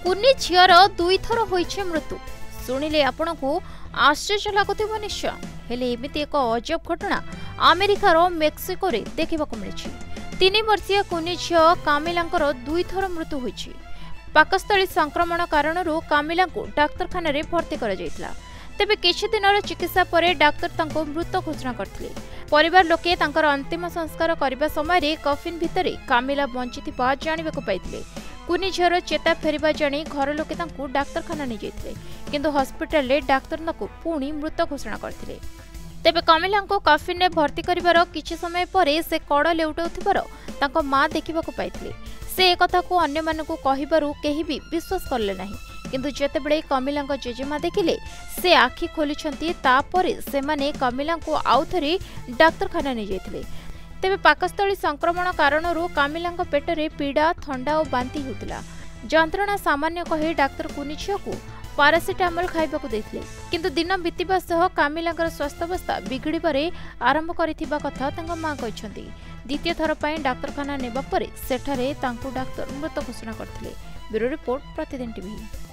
कुनी झीर दुई थर होइछे मृत्यु शुणिले आपण को आश्चर्य लगुथिबो निश्चय। हेले एमिति एक अजब घटना अमेरिकार मेक्सिको रे देखिबाकू मिलिछि। 3 वर्षीय कुनी झील कामिलांकर दुई थर मृत्यु होइछि। पाकस्थली संक्रमण कारणरू कामिलांकु डाक्तरखाना रे भर्ती करा जायतिला। तेबे किछि दिनर चिकित्सा परे डाक्तर तांको मृत घोषणा करथिले। परिवार लोके तांकर अंतिम संस्कार करबा समय रे कफिन भितरे कामिला बंचिथिबा जानिबाकू पाइथिले। कुनी झीर चेता फेरिबा जानी घर लोके तांको डाक्तरखाना नि जायतिले, किंतु हॉस्पिटल रे डाक्तर तांको पुणी मृत घोषणा करथिले। तेबे कामिलांको कफिन रे भर्ती करिवार किछि समय परे से कड़ लेउटाउथिबार तांको मां देखिबाकू पाइथिले। से एकथा को अन्य मानकू कहिबारु केही भी विश्वास करले नाही, किंतु जेतेबेले कमिलांको जेजेमा देखिले से आखि खोलिछंती तापरे सेमाने कमिलांको आउथरे डाक्तरखाना नि जायथिले। तेबे पाकस्थली संक्रमण कारणरू कामिलांको पेटरे पीड़ा थंडा और बांती होतिला। जंत्रणा सामान्य कहि डाक्तर कुनी झीलकू पारासिटामोल खाइबाकू देथिले, किंतु दिन बीतिबा सह कामिलांकर स्वास्थ्यावस्था बिगड़िबारे आरंभ करिथिबा कथा तांको मां कहिसंती। द्वितीय थर पई डाक्तरखाना नेबा परे सेठारे तांको डाक्तर मृत घोषणा करथिले। Bureau report, Pratidin TV.